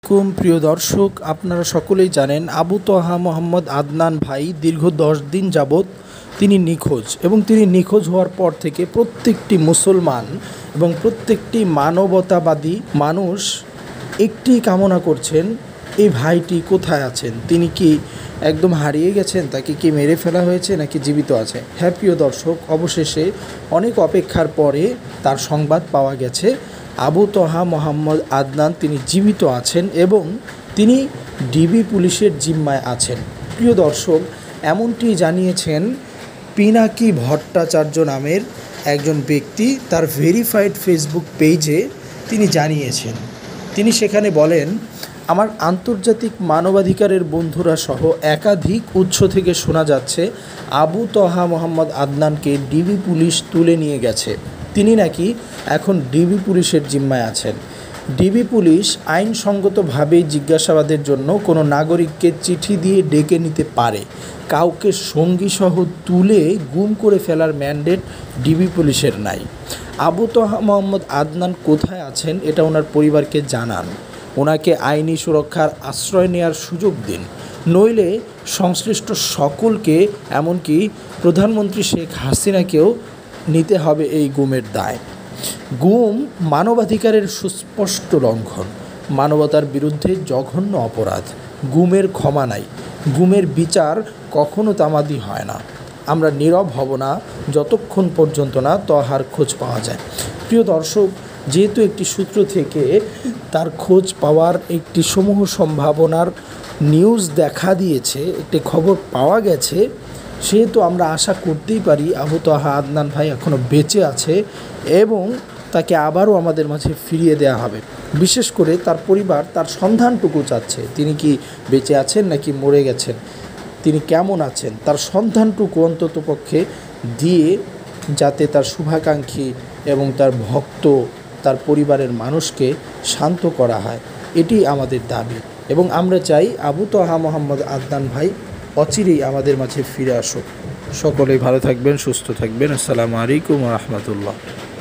প্রিয় দর্শক, আপনারা সকলেই জানেন আবু তহা মোহাম্মদ আদনান ভাই দীর্ঘ 10 দিন যাবৎ তিনি নিখোঁজ এবং তিনি নিখোঁজ হওয়ার পর থেকে প্রত্যেকটি মুসলমান এবং প্রত্যেকটি মানবতাবাদী মানুষ একটি কামনা করছেন, এই ভাইটি কোথায় আছেন, তিনি কি একদম হারিয়ে গেছেন, তাকে কি মেরে ফেলা হয়েছে নাকি জীবিত আছে। হ্যাঁ প্রিয় দর্শক, অবশেষে অনেক অপেক্ষার পরে তার সংবাদ পাওয়া গেছে আবু তহা মোহাম্মদ আদনান তিনি জীবিত আছেন এবং তিনি ডিবি পুলিশের জিম্মায় আছেন। প্রিয় দর্শক, এমনটি জানিয়েছেন পিনাকি ভট্টাচার্য নামের একজন ব্যক্তি তার ভেরিফাইড ফেসবুক পেজে তিনি জানিয়েছেন। তিনি সেখানে বলেন, আমার আন্তর্জাতিক মানবাধিকারের বন্ধুরা সহ একাধিক উৎস থেকে শোনা যাচ্ছে আবু তহা মোহাম্মদ আদনানকে ডিবি পুলিশ তুলে নিয়ে গেছে। তিনি নাকি এখন ডিবি পুলিশের জিম্মায় আছেন। ডিবি পুলিশ আইনসঙ্গতভাবেই জিজ্ঞাসাবাদের জন্য কোনো নাগরিককে চিঠি দিয়ে ডেকে নিতে পারে, কাউকে সঙ্গীসহ তুলে গুম করে ফেলার ম্যান্ডেট ডিবি পুলিশের নাই। আবু তহা মোহাম্মদ আদনান কোথায় আছেন এটা ওনার পরিবারকে জানান, ওনাকে আইনি সুরক্ষার আশ্রয় নেওয়ার সুযোগ দিন, নইলে সংশ্লিষ্ট সকলকে এমনকি প্রধানমন্ত্রী শেখ হাসিনাকেও নিতে হবে এই গুমের দায়। গুম মানবাধিকারের সুস্পষ্ট লঙ্ঘন, মানবতার বিরুদ্ধে জঘন্য অপরাধ। গুমের ক্ষমা নাই, গুমের বিচার কখনো তামাদি হয় না। আমরা নীরব হব না যতক্ষণ পর্যন্ত না তহার খোঁজ পাওয়া যায়। প্রিয় দর্শক, যেহেতু একটি সূত্র থেকে তার খোঁজ পাওয়ার একটি সমূহ সম্ভাবনার নিউজ দেখা দিয়েছে, একটি খবর পাওয়া গেছে, সেহেতু আমরা আশা করতেই পারি আবু তহা আদনান ভাই এখনও বেঁচে আছে এবং তাকে আবারও আমাদের মাঝে ফিরিয়ে দেওয়া হবে। বিশেষ করে তার পরিবার তার সন্ধানটুকু চাচ্ছে, তিনি কি বেঁচে আছেন নাকি মরে গেছেন, তিনি কেমন আছেন, তার সন্ধানটুকু অন্ততপক্ষে দিয়ে যাতে তার শুভাকাঙ্ক্ষী এবং তার ভক্ত তার পরিবারের মানুষকে শান্ত করা হয়, এটি আমাদের দাবি। এবং আমরা চাই আবু তহা মোহাম্মদ আদনান ভাই অচিরেই আমাদের মাঝে ফিরে আসুক। সকলেই ভালো থাকবেন, সুস্থ থাকবেন। আসসালামু আলাইকুম ওয়া রাহমাতুল্লাহ।